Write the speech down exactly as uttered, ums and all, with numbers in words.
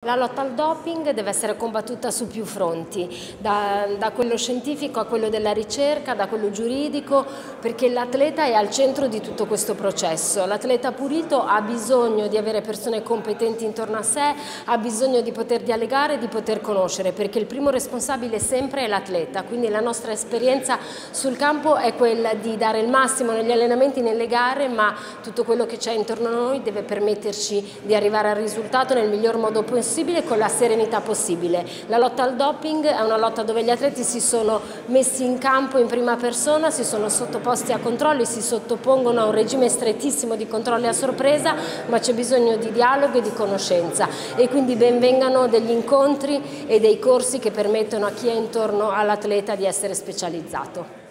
La lotta al doping deve essere combattuta su più fronti, da, da quello scientifico a quello della ricerca, da quello giuridico, perché l'atleta è al centro di tutto questo processo. L'atleta pulito ha bisogno di avere persone competenti intorno a sé, ha bisogno di poter dialogare e di poter conoscere, perché il primo responsabile sempre è l'atleta, quindi la nostra esperienza sul campo è quella di dare il massimo negli allenamenti, nelle gare, ma tutto quello che c'è intorno a noi deve permetterci di arrivare al risultato nel miglior modo possibile, con la serenità possibile. La lotta al doping è una lotta dove gli atleti si sono messi in campo in prima persona, si sono sottoposti a controlli, si sottopongono a un regime strettissimo di controlli a sorpresa, ma c'è bisogno di dialogo e di conoscenza, e quindi ben vengano degli incontri e dei corsi che permettono a chi è intorno all'atleta di essere specializzato.